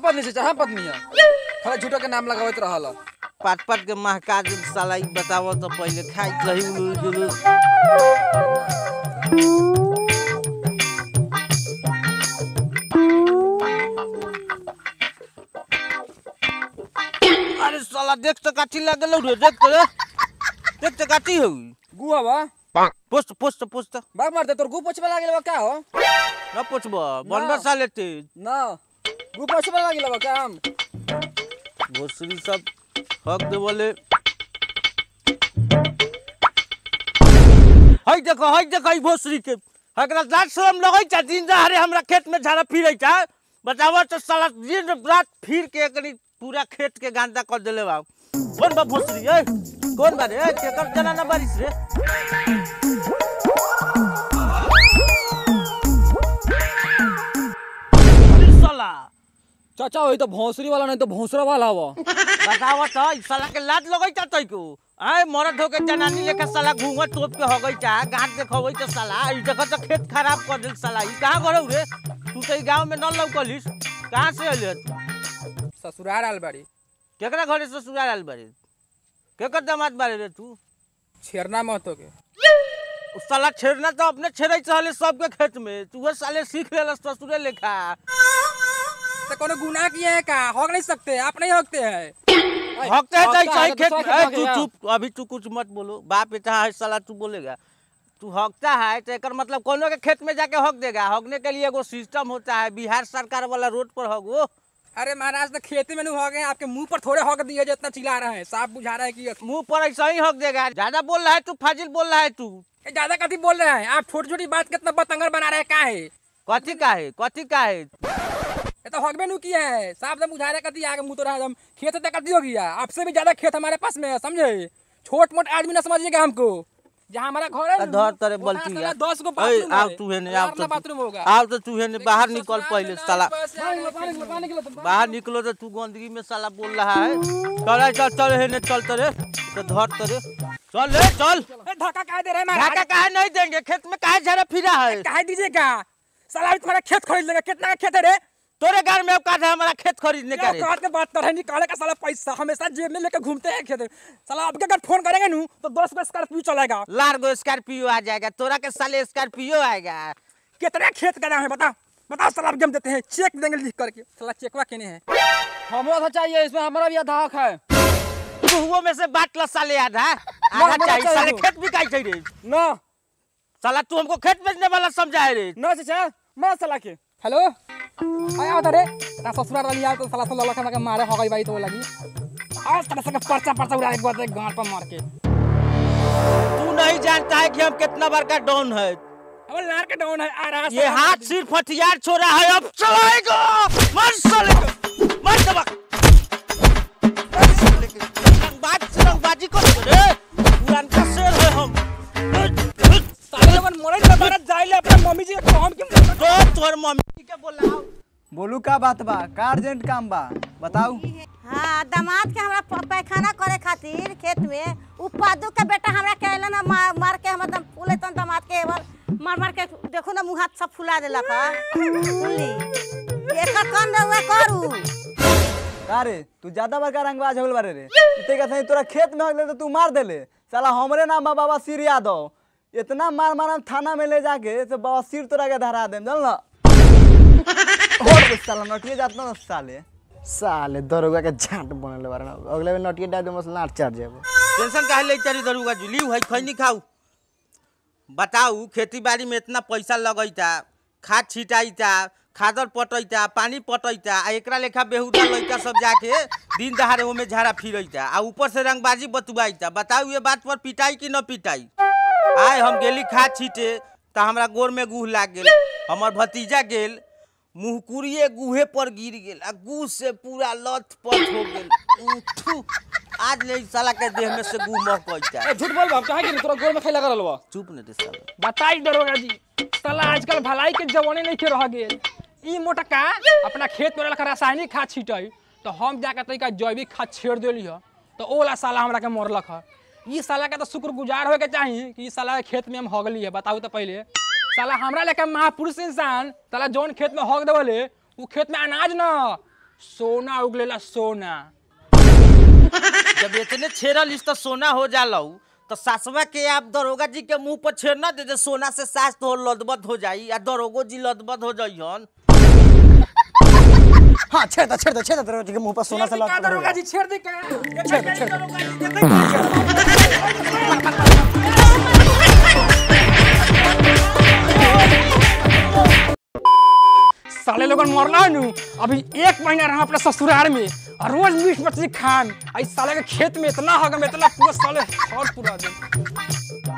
पत्नी से चाहे पत्नी है खाली झूठा के नाम लगावत रहल पाट पाट के महका दे साला ई बतावो तो पहले खाई रही उलू अरे साला देख तो काठी लागल रे देख तो काठी हो गुआ बा पोस्ट पोस्ट पोस्ट बाग मारते तोर गु पोछबा लागल बा का हो न पोछबो बनबा साले ते ना गु पोछबा लागल बा काम भोसरी सब हक दे बोले हई देखो भोसरी के हकरा लाज शरम लगै छ दिन दहाड़े हमरा खेत में झाड़ा फिरै छ बतावा तो साला दिन रात फिर के एकनी पूरा खेत के गांदा कर देले बा कौन बा भोसरी ए कौन बा रे केकर जना ना बारिश रे अरे साला चाचा होई तो भोसरी वाला नहीं तो भोसरा वाला हो बतावा तो ई साला के लाज लगै छ तई को आय मरद हो के जनानी लेके साला घूंघट टोप के होगै छ गांठ देखबै त साला ई देखो तो खेत खराब कर देल साला ई कहां गरौ रे तू तो ई गांव में न लौकलिस कहां से अइले ससुराल आल बाड़ी केकरा घरे से ससुराल आल बाड़ी केकर दामाद बारे रे तू छेरना मत हो के उस साला छेड़ना तो अपने छेड़ै छले सबके खेत में तू साले सीख लेलस ससुरे लेखा तो कोनो गुनाह किए है का हक नहीं सकते आप नहीं हकते हैं हकते हैं तो सही खेत तू चुप अभी तू कुछ मत बोलो बाप बेटा है साला तू बोलेगा तू हकता है तो एक मतलब कोनो के खेत में जाके हक देगा हकने के लिए एगो सिस्टम होता है बिहार सरकार वाला रोड पर हगो अरे महाराज तो खेती में नहीं हो गए आपके मुंह पर थोड़े हक दिए जितना चिल्ला रहे हैं साफ बुझा रहा है कि मुंह पर ऐसा ही हक देगा ज्यादा बोल रहा है तू फाजिल बोल रहा है तू ज्यादा कथी बोल रहे हैं आप छोटी छोटी बात कितना बतंगर बना रहे हैं का है कथी का है ये तो हक में नहीं किया है साफ से बुझा रहे कथी आगे मुंह तो रहा हम खेत तक कथी हो गया आपसे भी ज्यादा खेत हमारे पास में है समझे छोट मोट आदमी ना समझिएगा हमको जहाँ हमारा घर है धर तरे बल्टी है 10 गो बाथरूम आओ तू हेने आओ तो बाथरूम होगा आओ तो तू हेने बाहर निकल पहले साला बाहर निकलो तो तू गंदगी में साला बोल रहा है चल हेने चल तरे तो धर तरे चल ले चल धक्का काहे दे रहे हैं धक्का काहे नहीं देंगे खेत में काहे झरा फिरा है काहे दीजिएगा साला तुम्हारा खेत खरीद लेंगे कितना खेत है रे तोरे घर में औकात है हमारा खेत खरीदने का औकात के बात कर रहे निकाले का साला पैसा हमेशा जेब में लेके घूमते हैं खेत साला आपके अगर फोन करेंगे नू तो 10 गो स्कॉर्पियो चलेगा लार गो स्कॉर्पियो आ जाएगा तोरा के साले स्कॉर्पियो आएगा कितने खेत का नाम है बताओ साला आप हम देते हैं चेक देंगे लिख करके साला चेकवा केने है हमें आधा चाहिए इसमें हमारा भी आधा हक है तुहुओ में से बांट लो साले आधा चाहिए साले खेत भी काई चाहिए रे ना साला तू हमको खेत बेचने वाला समझा है रे ना चाचा मार साला के हेलो आया उधर रे ना ससुराल वाली आ तो साला से ललखा के मारे हो गई भाई तो लगी आज तरह से पर्चा उड़ा के गांठ पर मार के तू नहीं जानता है कि हम कितना बार का डॉन है अब लार के डाउन है आ रहा ये हाथ सिर्फ हथियार छोड़ा है अब चलाएगा मर साले मर दबक रंगबाजी को रे पुरान का शेर है हम साले मन मोरे दोबारा जाइले अपने मम्मी जी के हम के तो तोर मम्मी के बोलाओ बोलू का बात बा का अर्जेंट काम बा बताऊ हाँ दामाद के हमरा पैखाना करे खातिर खेत में उपादू के बेटा हमरा कहला ना मार के हम एकदम फूले तन दामाद के एवर मार के देखो ना मुंह हाथ सब फुला देलक सुनली एकर कौन रहुआ करू का रे तू ज्यादा बड़का रंगबाज होल बारे रे इते का सही तोरा खेत में हगले तो तू मार देले साला हमरे नाम बा बाबा सिर यादव इतना मार मारम थाना में ले जाके से बाबा सिर तोरा के धरा देम चल ना और साला नटिए जात ना साले दरोगा के झाट बनले बारे ना अगले में नटिए डाल दे मसल लाट चार जाबे टेंशन काहे ले चारी दरुगा जुली है खैनी खाऊ बताऊ खेती बाड़ी में इतना पैसा लगैता खाद छिटाईता खादर पटैता पानी पटैता आ एकरा लेखा बेहुदा लइका सब जाके दिन दहाड़े ओमे झाड़ा फिरैता आ ऊपर से रंगबाजी बतुआईता बताऊ ये बात पर पिटाई कि न पिटाई आय हम गेली खाद छीटे त हमरा गोर में गुह लाग गेल हमर भतीजा गेल मुहकुरिए गुहे पर गिर गेल आ गुह से पूरा लथपथ हो गेल आज ले साला के देह में से गुह महकैता झूठ बोल बाप काहे कि तोरा गोर में खाई लगा रहलवा चुप न दे साला बताई दरोगा जी साला आजकल भलाई के जवानी नहीं के रह गेल ई मोटका अपना खेत में रखा रासायनिक खाद छिटई तो हम जाके तरीका जैविक खाद छेड़ देली ह तो ओला साला हमरा के मरलक ह ई साला के तो शुक्रगुजार होए के चाहिए कि ई साला के खेत में हम हगली है बताऊ तो पहले साला हमरा लेके महापुरुष इंसान साला जौन खेत में हग देवले उ खेत में अनाज न सोना उगलेला सोना। जब इतने छेड़लिस तो सोना हो जालू तो सासवा के आप दरोगा जी के मुंह पर छेड़ ना दे सोना से सास तो लदबद हो जाई या दरोगो जी लदबद हो जाइहन। हाँ छेड़ दे दरोगा जी के मुंह पर सोना से लद दरोगा जी छेड़ दे का। साले लोगन मरना है नु अभी 1 महीना रहा अपने ससुराल में और रोज मीट मछली खान। इस साले के खेत में इतना हगम इतना पूरा साले और पूरा दिन।